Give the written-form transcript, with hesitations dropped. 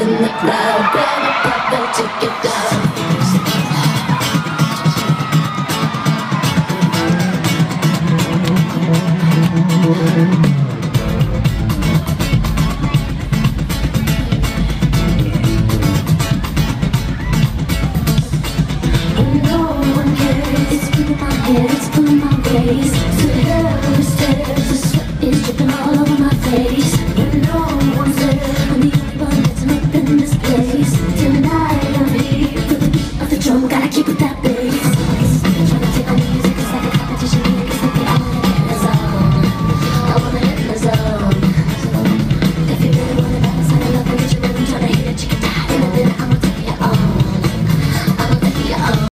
in the crowd. Grab a brother, take it down.